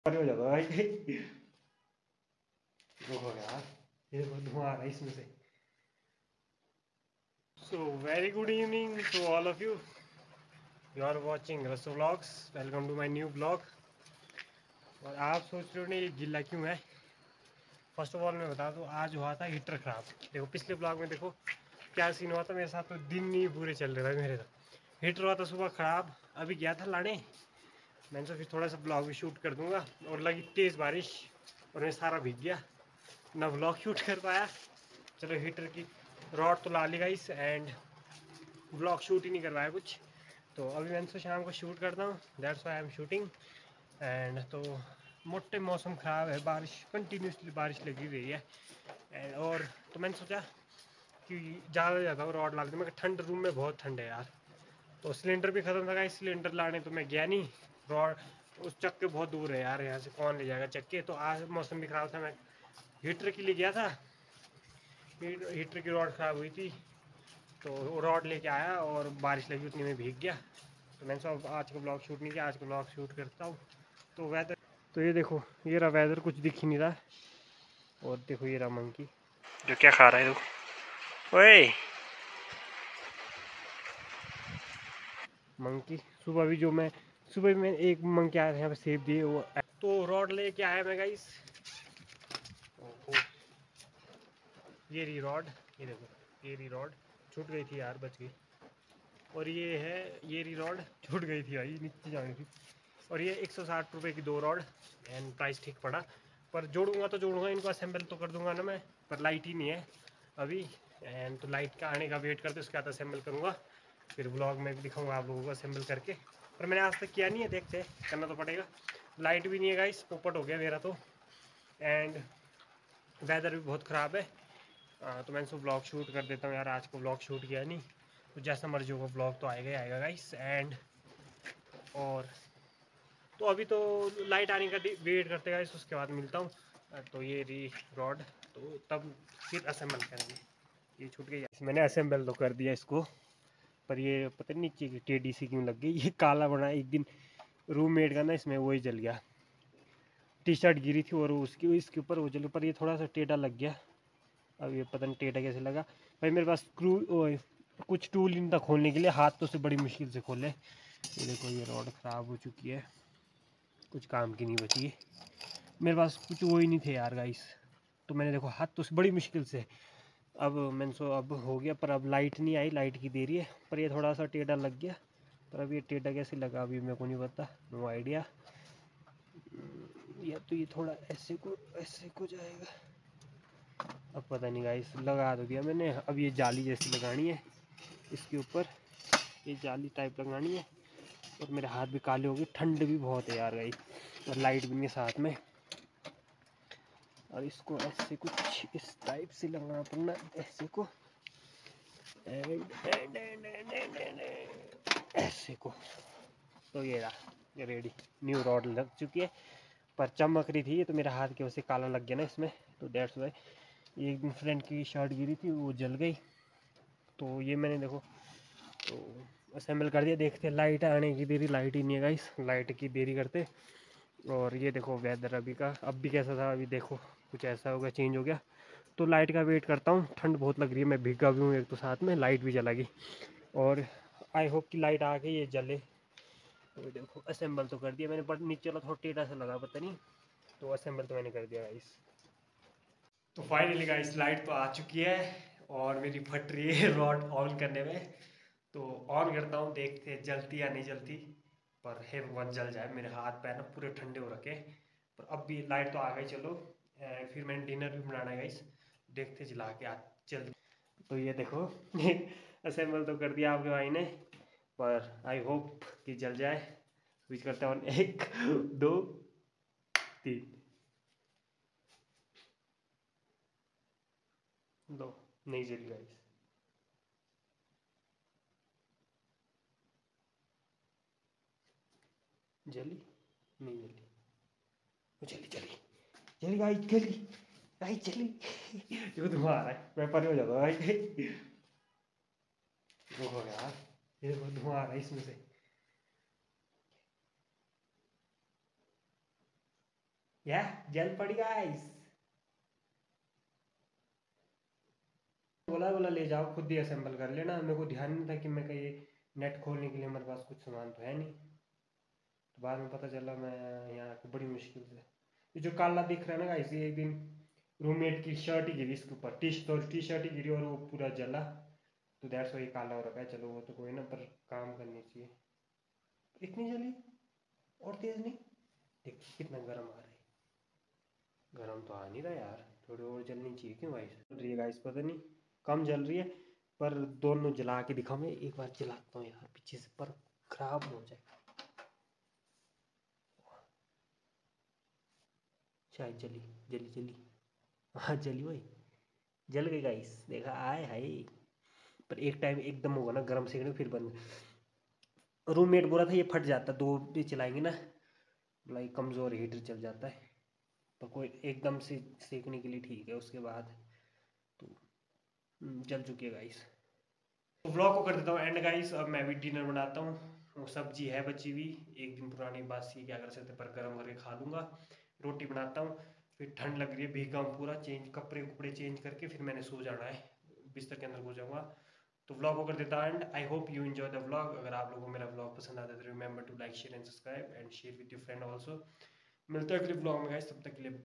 हो जाता है भाई। हो गया, ये धुआं आ रहा है इसमें से। So very good evening to all of you. You are watching रसो vlogs. Welcome to my new blog. और आप सोच रहे हो ना ये गिल्ला क्यों है। फर्स्ट ऑफ ऑल मैं बता दूँ, आज हुआ था हीटर ख़राब। देखो पिछले ब्लॉग में देखो क्या सीन हुआ था मेरे साथ। तो दिन नहीं पूरे चल रहे थे मेरे साथ। हीटर हुआ था सुबह ख़राब, अभी गया था लाने। मैंने तो फिर थोड़ा सा ब्लॉग भी शूट कर दूंगा। और लगी तेज़ बारिश और मैं सारा भीग गया, ना ब्लॉग शूट कर पाया। चलो हीटर की रॉड तो ला ली गाइस, एंड ब्लॉग शूट ही नहीं करवाया कुछ। तो अभी मैंने तो शाम को शूट करता हूँ, that's why I am shooting. And तो मोटे मौसम ख़राब है, बारिश कंटिन्यूसली बारिश लगी हुई है। एंड और तो मैंने सोचा कि ज़्यादा जाता हूँ रॉड ला लेते। मैं ठंड रूम में बहुत ठंड है यार। तो सिलेंडर भी ख़त्म था, सिलेंडर लाने तो मैं गया नहीं। रॉड उस चक्के बहुत दूर है यार, यहाँ से कौन ले जाएगा चक्के। तो आज मौसम भी ख़राब था, मैं हीटर के लिए गया था। हीटर की रॉड ख़राब हुई थी तो रॉड लेके आया और बारिश लगी उतनी में भीग गया। तो मैंने सोचा आज का ब्लॉग शूट नहीं किया, आज का ब्लॉग शूट करता हूँ। तो वेदर तो ये देखो, ये रहा वेदर, कुछ दिख ही नहीं रहा। और देखो ये रहा मंकी जो क्या खा रहा है। देखो ओए मंकी। सुबह भी जो मैं सुबह भी मैं एक मंकी आया था यहाँ पे सेब दिए वो। तो रॉड लेके आया मैं गाइस। ये रही रॉड, ये देखो ये रही रॉड। छूट गई थी यार, बच गई। और ये है, ये रही रॉड, छूट गई थी भाई, नीचे जानी थी। और ये 160 रुपये की 2 रॉड। एंड प्राइस ठीक पड़ा। पर जोड़ूंगा तो जोड़ूंगा, इनको असेंबल तो कर दूंगा ना मैं। पर लाइट ही नहीं है अभी। एंड तो लाइट का आने का वेट करते उसके बाद असेंबल करूँगा। फिर ब्लॉग में भी दिखाऊंगा आप लोगों को असेंबल करके। पर मैंने आज तक किया नहीं है, देखते करना तो पड़ेगा। लाइट भी नहीं है गाइस, पोपट हो गया मेरा तो। एंड वेदर भी बहुत ख़राब है। तो मैंने सब ब्लॉग शूट कर देता हूँ यार। आज को ब्लॉग शूट किया नहीं, तो जैसा मर्जी होगा ब्लॉग तो आएगा ही आएगा गाइस। एंड और तो अभी तो लाइट आने का वेट करते गाइस, उसके बाद मिलता हूँ। तो ये री रॉड, तो तब फिर असेंबल करेंगे। ये छूट गई, मैंने असेंबल तो कर दिया इसको। पर ये पता नहीं नीचे की टेढ़ी सी क्यों लग गई। ये काला बना एक दिन रूममेट का ना, इसमें वही जल गया। टी शर्ट गिरी थी और उसकी इसके ऊपर वो जल, पर ये थोड़ा सा टेढ़ा लग गया। अब ये पता नहीं टेढ़ा कैसे लगा भाई। मेरे पास स्क्रू कुछ टूल नहीं था खोलने के लिए, हाथ तो से बड़ी मुश्किल से खोले। ये देखो ये रॉड ख़राब हो चुकी है, कुछ काम की नहीं बची है। मेरे पास कुछ वो ही नहीं थे यार गाइस। तो मैंने देखो हाथ तो से बड़ी मुश्किल से, अब मैंने सो अब हो गया। पर अब लाइट नहीं आई, लाइट की देरी है। पर ये थोड़ा सा टेढ़ा लग गया। पर अब ये टेढ़ा कैसे लगा अभी मेरे को नहीं पता, नो आइडिया। या तो ये थोड़ा ऐसे को जाएगा, अब पता नहीं गाइस। लगा तो दिया मैंने। अब ये जाली जैसी लगानी है इसके ऊपर, ये जाली टाइप लगानी है। और मेरे हाथ भी काले हो गए, ठंड भी बहुत है यार गाइस। और लाइट भी नहीं साथ में। और इसको ऐसे कुछ इस टाइप से लगाना पड़ना, ऐसे को ऐसे को। तो ये रहा, ये रेडी, न्यू रॉड लग चुकी है। पर चमक रही थी ये, तो मेरा हाथ की वजह से काला लग गया ना इसमें, तो दैट्स वाई। एक दिन फ्रेंड की शर्ट गिरी थी, वो जल गई। तो ये मैंने देखो तो असेंबल कर दिया। देखते लाइट आने की देरी, लाइट ही नहीं है गाइस, लाइट की देरी करते। और ये देखो वेदर अभी का, अब भी कैसा था अभी देखो कुछ ऐसा हो गया, चेंज हो गया। तो लाइट का वेट करता हूँ। ठंड बहुत लग रही है, मैं भीगा भी हूँ एक तो, साथ में लाइट भी जला गई। और आई होप कि लाइट आके ये जले। तो देखो असेंबल तो कर दिया मैंने, बट नीचे वाला थोड़ा टेढ़ा सा लगा, पता नहीं। तो असेंबल तो मैंने कर दिया गाइस। तो फाइनली गाइस लाइट तो आ चुकी है और मेरी फट रही है रॉड ऑन करने में। तो ऑन करता हूँ, देखते हैं जलती या नहीं जलती। पर हे भगवान जल जाए, मेरे हाथ पैर ना पूरे ठंडे हो रखे। पर अब भी लाइट तो आ गई। चलो फिर मैंने डिनर भी बनाना है गाइस, देखते जला के आज जल्दी। तो ये देखो असेंबल तो कर दिया आपके भाई ने, पर आई होप कि जल जाए। स्विच करते हैं, 1 2 3। दो, नहीं जली गाइस। जली नहीं जली, वो चली चली चली गाइस, चली गाइस चली। ये धुआं आ रहा है, मैं परे हो जाता हूँ गाइस। वो हो गया, ये धुआं आ रहा है इसमें से। या जल पड़ी गाइस। बोला ले जाओ, खुद ही असेंबल कर लेना। मेरे को ध्यान नहीं था कि मैं कहीं नेट खोलने के लिए मेरे पास कुछ सामान तो है नहीं। तो बाद में पता चला मैं यहाँ को बड़ी मुश्किल से। ये जो काला दिख रहा है ना गाइस, ये एक दिन रूममेट की शर्ट ही गिरी इसके ऊपर, टी शर्ट ही गिरी और वो पूरा जला, तो दैट्स वाई काला हो रखा है। चलो वो तो कोई ना, पर काम करनी चाहिए। इतनी जली और तेज नहीं, देख कितना गर्म आ रहा है। गर्म तो आ नहीं रहा यार, थोड़ी और जलनी चाहिए। क्यों गाइस जल रही है गाइस, पता नहीं कम जल रही है। पर दोनों जला के दिखाऊँ, मैं एक बार जलाता हूँ यार पीछे से, पर खराब हो जाए शायद। जली जली जली, हाँ जली भाई, जल गई गाइस, देखा आए हाय। पर एक टाइम एकदम होगा ना गर्म सेकने फिर बंद। रूममेट बोला था ये फट जाता, दो भी चलाएंगे ना, लाइक कमज़ोर हीटर चल जाता है। पर कोई एकदम से सेकने के लिए ठीक है, उसके बाद तो जल चुकी है गाइस। तो व्लॉग को कर देता हूँ एंड गाइस। अब मैं भी डिनर बनाता हूँ। वो सब्जी है बची हुई, एक दिन पुरानी बासी, क्या कर सकते, पर गर्म करके खा लूँगा। रोटी बनाता हूँ, फिर ठंड लग रही है, भीगा हूँ पूरा, कपड़े कुपड़े चेंज करके फिर मैंने सो जाना है, बिस्तर के अंदर सो जाऊँगा। तो व्लॉग को कर देता हूँ and I hope you enjoy the vlog. अगर आप लोगों को मेरा व्लॉग पसंद आता है तो remember to like share and subscribe and share with your friend also. मिलते हैं अगले व्लॉग में गाइस, तब तक के लिए